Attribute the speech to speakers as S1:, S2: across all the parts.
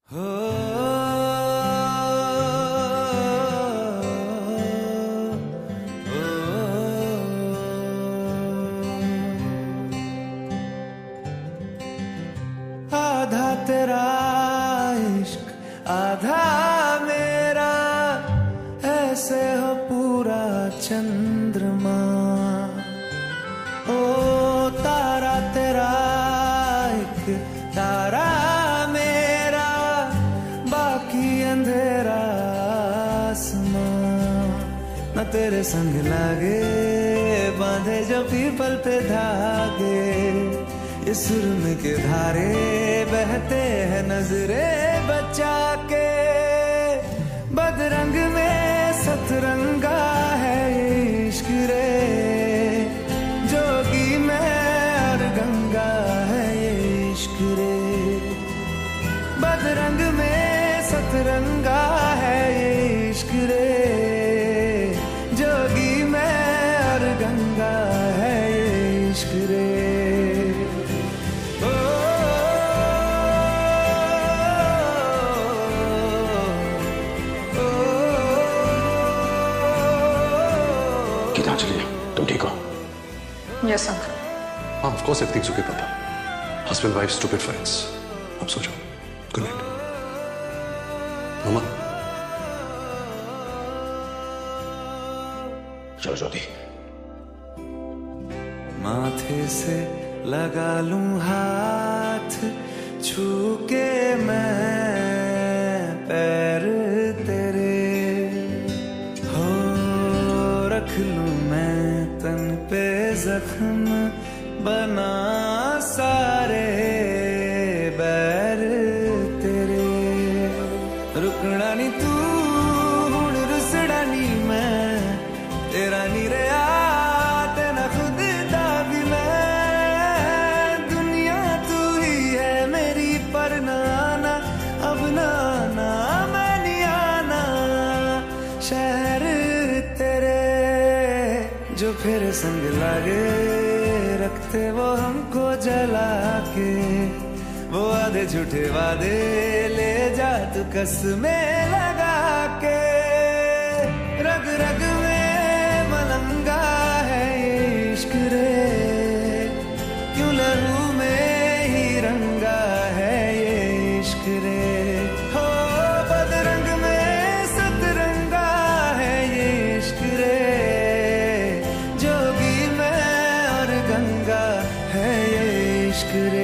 S1: आधा तेरा इश्क आधा मेरा, ऐसे हो पूरा चंद्रमा। ओ तारा तेरा एक तारा मेरा, बाकी अंधेरा आसमां। न तेरे संग लागे बांधे जो पीपल पे धागे, इस सुरम के धारे बहते हैं नजरे बचा के। बदरंग में सतरंगा है ये इश्क रे, जोगी में और गंगा है ये इश्क रे। बदरंग में सतरंगा है ये इश्क रे, जोगी में और गंगा है ये इश्क रे।
S2: गीतांजलि, तुम ठीक हो?
S3: Yes uncle.
S2: हाँ, of course everything's okay papa. Husband wife stupid fights. अब सो जाओ। Good night. मम्मा। चलो ज्योति।
S1: माथे से लगा लूं हाथ, छू के मैं पैर तेरे, हो रख लूं मैं तन पे जख्म, बना सारे बैर तेरे। रुकना नी तू हुण रुसड़ा नी मैं, तेरा नी रहा तेना खुद दा भी मैं। दुनिया तू ही है मेरी पर नाना, अब नाना मैं नहीं आना। शहर तेरे जो फिर संग लागे, रखते वो हमको जला के। वो आधे झूठे वादे ले जा तू कसमें लगा के। रग रग में मलंगा है ये इश्क रे, क्यों लहू में ही रंगा है ये इश्क रे। हो बदरंग में सतरंगा है ये इश्क रे, जोगी में और गंगा है ये इश्क रे।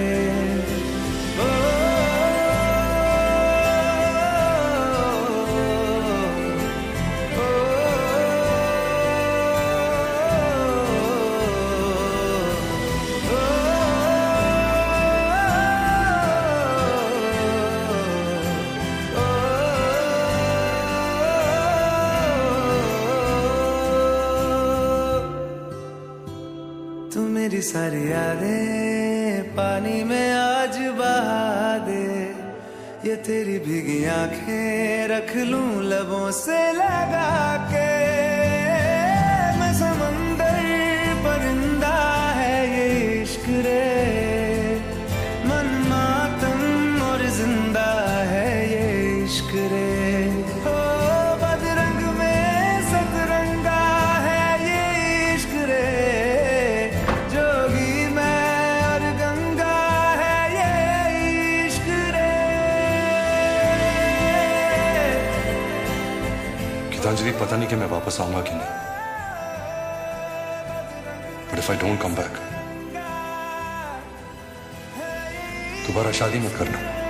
S1: तू मेरी सारी यादें पानी में आज बहा दे। ये तेरी भीगी आंखें रख लूं लबों से लगा के। मैं समंदर परिंदा है ये इश्क रे, मन मातम और जिंदा है ये इश्क रे। हो बदरंग में सतरंगा है ये इश्क रे, जोगी मैं और गंगा है ये इश्क रे।
S2: गीतांजलि, पता नहीं कि मैं वापस आऊंगा कि नहीं, but if I don't come back, दोबारा शादी मत करना।